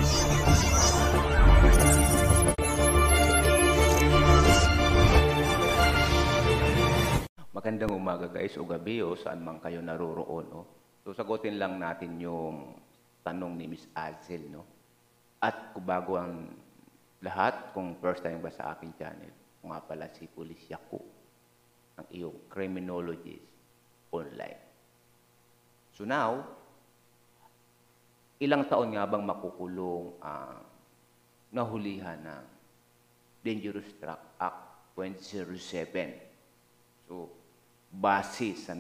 Magandang umaga guys o gabi o saan man kayo naroroon. No? So sagutin lang natin yung tanong ni Miss Azel. No? At kung bago ang lahat, kung first time ba sa aking channel, kung nga pala si Police Yako, ang iyong criminologist online. So now, ilang taon nga bang makukulong ang nahulihan ng Dangerous Truck Act 2007? So, base sa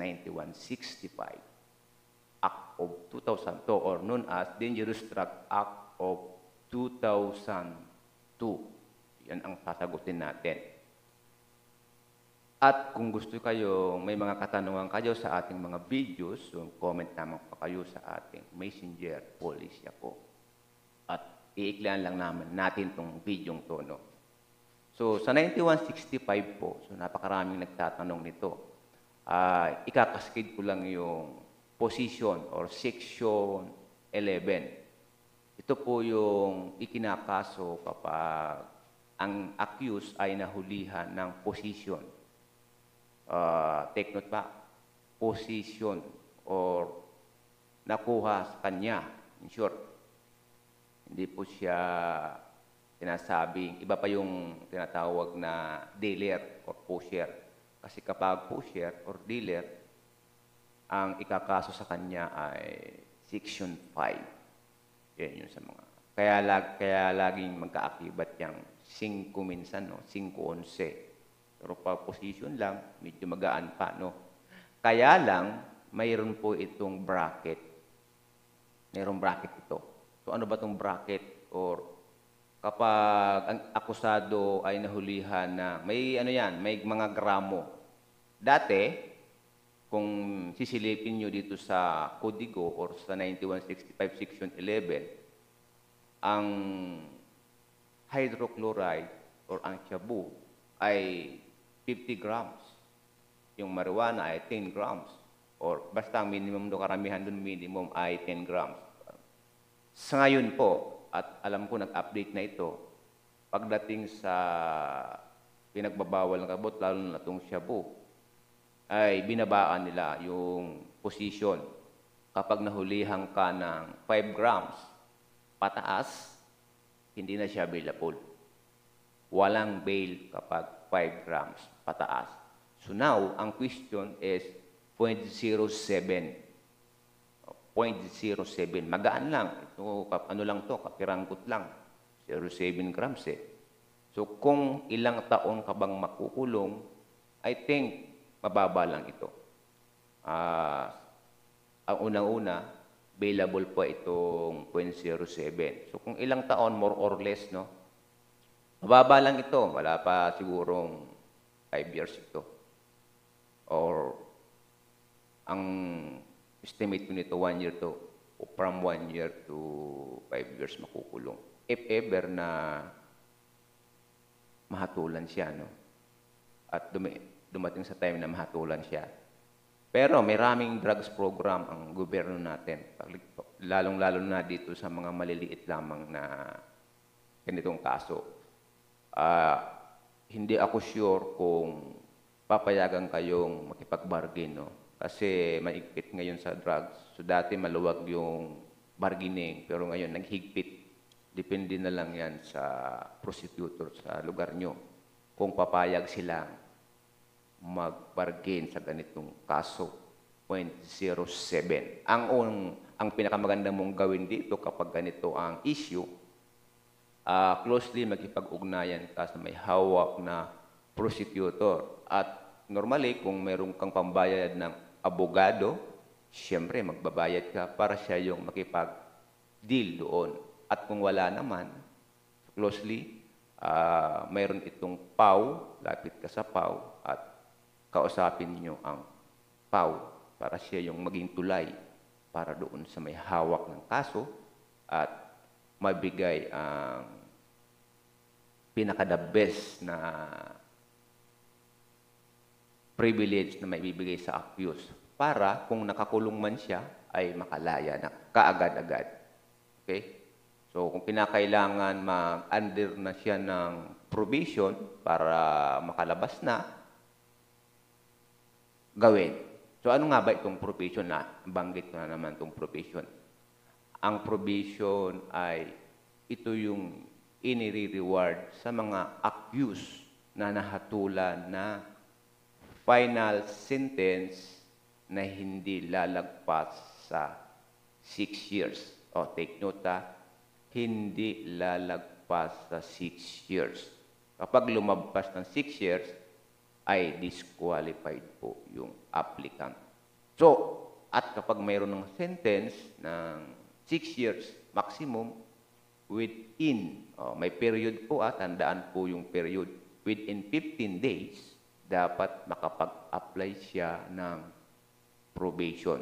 9165 Act of 2002 or known as Dangerous Truck Act of 2002. Yan ang sasagutin natin. At kung gusto kayo, may mga katanungan kayo sa ating mga videos, so comment naman pa kayo sa ating Messenger Police Yako. At iiklaan lang natin itong video to, no? So, sa 9165 po, so napakaraming nagtatanong nito. Ikakaskid ko lang yung position or section 11. Ito po yung ikinakaso kapag ang accused ay nahulihan ng position. Take note pa, position or nakuha sa kanya. In short, hindi po siya sinasabing, iba pa yung tinatawag na dealer or pusher. Kasi kapag pusher or dealer, ang ikakaso sa kanya ay Section 5. Yan yun sa mga. Kaya laging magkaakibat yung 5 minsan, no? 5-11. Pero pag position lang, medyo magaan pa, no? Kaya lang, mayroon po itong bracket. Mayroong bracket ito. So ano ba itong bracket? Or kapag ang akusado ay nahulihan na may may mga gramo. Dati, kung sisilipin nyo dito sa kodigo or sa 9165 Section 11, ang hydrochloride or ang shabu ay 50 grams. Yung marijuana ay 10 grams. Or basta ang minimum do karamihan dun minimum ay 10 grams. Sa ngayon po, at alam ko nag-update na ito, pagdating sa pinagbabawal ng kabot, lalo na itong shabu, ay binabaan nila yung position. Kapag nahulihan ka ng 5 grams pataas, hindi na siya available. Walang bail kapag 5 grams pataas. So now, ang question is 0.07. 0.07. Magaan lang. Ito, ano lang to, kapirangkot lang. 0.7 grams eh. So, kung ilang taon ka bang makukulong, I think, mababa lang ito. Ang unang-una, available po itong 0.07. So, kung ilang taon, more or less, no? Mababa lang ito. Wala pa sigurong 5 years ito. Or, ang estimate ko nito 1 year to, from 1 year to 5 years makukulong. If ever na mahatulan siya, no? At dumating sa time na mahatulan siya. Pero may raming drugs program ang gobyerno natin. Lalong-lalo na dito sa mga maliliit lamang na ganitong kaso. Hindi ako sure kung papayagan kayong makipag-bargain, no? Kasi maigpit ngayon sa drugs. So dati maluwag yung bargaining, pero ngayon naghigpit. Depende na lang yan sa prosecutor sa lugar nyo. Kung papayag silang mag-bargain sa ganitong kaso, 0.07. Ang pinakamaganda mong gawin dito kapag ganito ang issue, closely makipag-ugnayan ka sa may hawak na prosecutor. At normally, kung meron kang pambayad ng abogado, siyempre magbabayad ka para siya yung makipag-deal doon. At kung wala naman, closely, mayroon itong PAW, lapit ka sa PAW, at kausapin niyo ang PAW para siya yung maging tulay para doon sa may hawak ng kaso at mabigay ang pinaka-the best na privilege na may bibigay sa accused para kung nakakulong man siya ay makalaya na kaagad-agad. Okay? So, kung kinakailangan mag-under na siya ng probation para makalabas na, gawin. So, ano nga ba itong probation na? Banggit ko na naman itong probation. Ang probation ay ito yung inire-reward sa mga accused na nahatulan na final sentence na hindi lalagpas sa 6 years. O, take note hindi lalagpas sa 6 years. Kapag lumabas ng 6 years, ay disqualified po yung applicant. So, at kapag mayroon ng sentence ng 6 years maximum, within, may period po tandaan po yung period, within 15 days, dapat makapag-apply siya ng probation.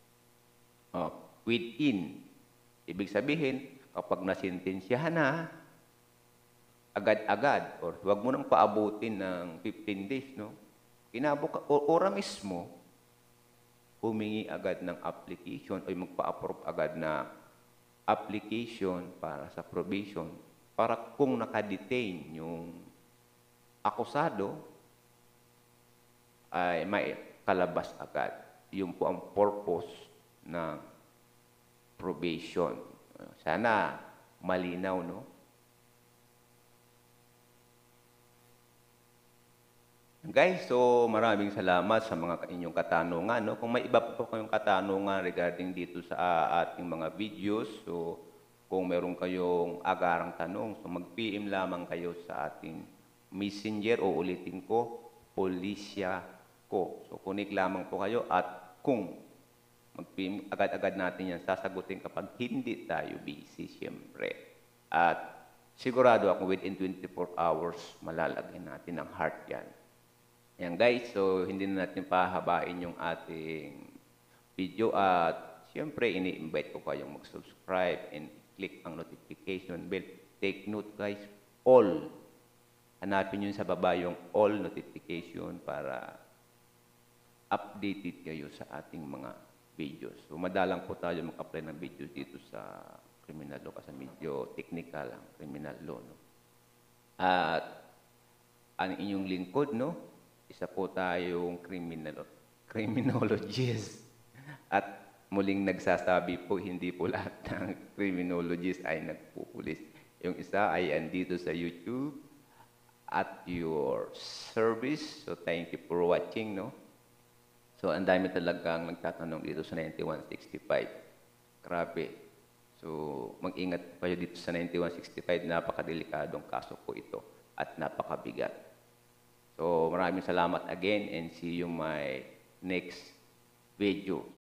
Within, ibig sabihin, kapag nasintensyahan na, agad-agad, or huwag mo nang paabutin ng 15 days, no? Ora mismo, humingi agad ng application o magpa-approve agad na application para sa probation para kung nakadetain yung akusado ay may kalabas agad. Yun po ang purpose ng probation. Sana malinaw, no? Guys, so maraming salamat sa mga inyong katanungan. No? Kung may iba po kayong katanungan regarding dito sa ating mga videos, so kung meron kayong agarang tanong, so mag-PM lamang kayo sa ating messenger o ulitin ko, Policia ko. So connect lamang po kayo at kung mag-PM, agad-agad natin yan sasagutin kapag hindi tayo busy, siyempre. At sigurado ako within 24 hours, malalagyan natin ang heart yan. Ayan guys, so hindi na natin pahabain yung ating video at siyempre ini-invite ko kayong mag-subscribe and click ang notification bell. Take note guys, all. Hanapin nyo sa baba yung all notification para updated kayo sa ating mga videos. So madalang po tayo mag-apply ng videos dito sa criminal law kasi medyo technical ang criminal law. No? At ang inyong lingkod, no? Isa po tayong criminologist. At muling nagsasabi po, hindi po lahat ng criminologist ay nagpupulis. Yung isa ay andito sa YouTube at your service. So, thank you for watching, no? So, ang dami talagang nagtatanong dito sa 9165. Grabe. So, mag-ingat kayo dito sa 9165. Napakadelikadong kaso po ito at napakabigat. So, maraming salamat again and see you my next video.